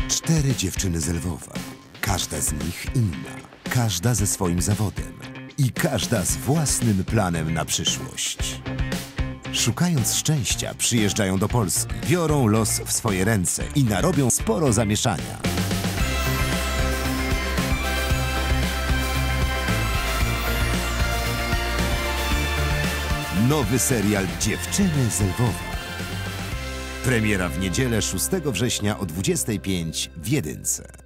4 dziewczyny z Lwowa. Każda z nich inna. Każda ze swoim zawodem. I każda z własnym planem na przyszłość. Szukając szczęścia, przyjeżdżają do Polski, biorą los w swoje ręce i narobią sporo zamieszania. Nowy serial Dziewczyny z Lwowa. Premiera w niedzielę 6 września o 25 w Jedynce.